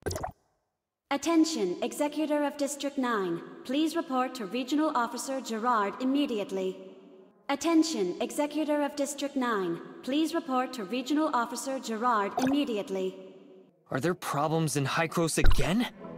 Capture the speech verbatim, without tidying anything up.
Attention, Executor of District nine. Please report to Regional Officer Gerard immediately. Attention, Executor of District nine. Please report to Regional Officer Gerard immediately. Are there problems in Hycros again?